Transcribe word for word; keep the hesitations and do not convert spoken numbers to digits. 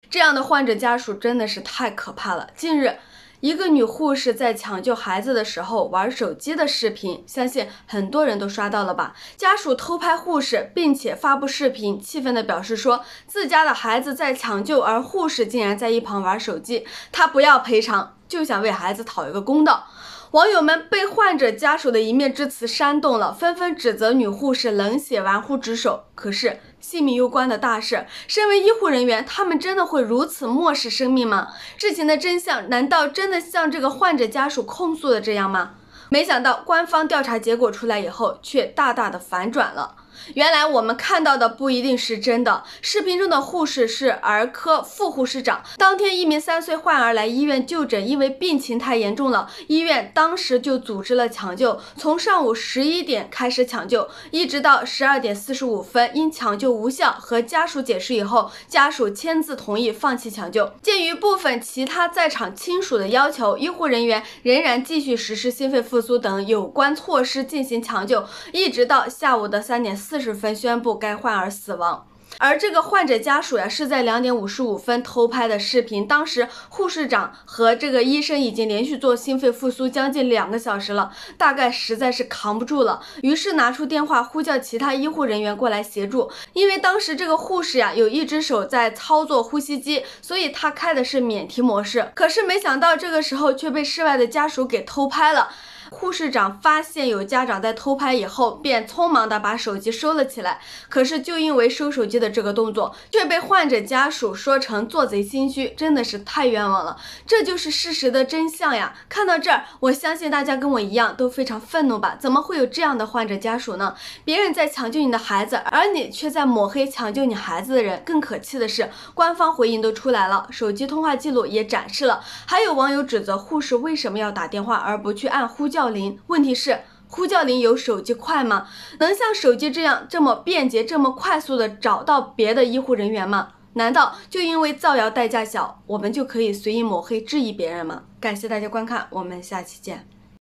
这样的患者家属真的是太可怕了。近日，一个女护士在抢救孩子的时候玩手机的视频，相信很多人都刷到了吧？家属偷拍护士，并且发布视频，气愤地表示说自家的孩子在抢救，而护士竟然在一旁玩手机，他不要赔偿，就想为孩子讨一个公道。网友们被患者家属的一面之词煽动了，纷纷指责女护士冷血玩忽职守。可是性命攸关的大事，身为医护人员，他们真的会如此漠视生命吗？事情的真相难道真的像这个患者家属控诉的这样吗？没想到官方调查结果出来以后，却大大的反转了。原来我们看到的不一定是真的。视频中的护士是儿科副护士长。当天，一名三岁患儿来医院就诊，因为病情太严重了，医院当时就组织了抢救，从上午十一点开始抢救，一直到十二点四十五分，因抢救无效和家属解释以后，家属签字同意放弃抢救。鉴于部分其他在场亲属的要求，医护人员仍然继续实施心肺复苏等有关措施进行抢救，一直到下午的三点四十分宣布该患儿死亡。而这个患者家属呀，是在两点五十五分偷拍的视频。当时护士长和这个医生已经连续做心肺复苏将近两个小时了，大概实在是扛不住了，于是拿出电话呼叫其他医护人员过来协助。因为当时这个护士呀有一只手在操作呼吸机，所以他开的是免提模式。可是没想到这个时候却被室外的家属给偷拍了。护士长发现有家长在偷拍以后，便匆忙地把手机收了起来。可是就因为收手机的这个动作，却被患者家属说成做贼心虚，真的是太冤枉了。这就是事实的真相呀！看到这儿，我相信大家跟我一样都非常愤怒吧？怎么会有这样的患者家属呢？别人在抢救你的孩子，而你却在抹黑抢救你孩子的人。更可气的是，官方回应都出来了，手机通话记录也展示了。还有网友指责护士为什么要打电话而不去按呼叫铃？问题是呼叫铃有手机快吗？能像手机这样这么便捷这么快速的找到别的医护人员吗？难道就因为造谣代价小，我们就可以随意抹黑质疑别人吗？感谢大家观看，我们下期见。